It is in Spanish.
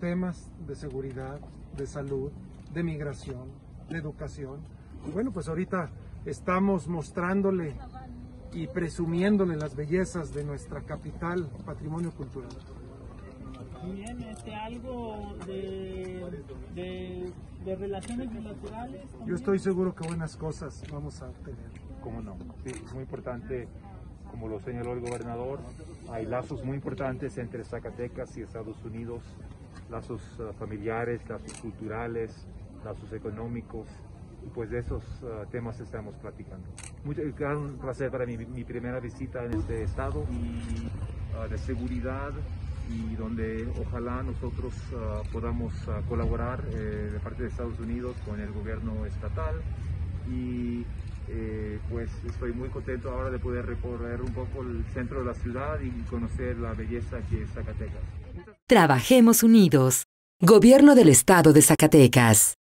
temas de seguridad, de salud, de migración, de educación. Y bueno, pues ahorita estamos mostrándole y presumiéndole las bellezas de nuestra capital, patrimonio cultural. Bien, algo de relaciones bilaterales. Yo estoy seguro que buenas cosas vamos a obtener. ¿Cómo no? Sí, es muy importante, como lo señaló el gobernador, hay lazos muy importantes entre Zacatecas y Estados Unidos, lazos familiares, lazos culturales, lazos económicos, y pues de esos temas estamos platicando. Un gran placer para mí, mi primera visita en este estado y de seguridad, y donde ojalá nosotros podamos colaborar de parte de Estados Unidos con el gobierno estatal, y pues estoy muy contento ahora de poder recorrer un poco el centro de la ciudad y conocer la belleza que es Zacatecas. Trabajemos unidos. Gobierno del Estado de Zacatecas.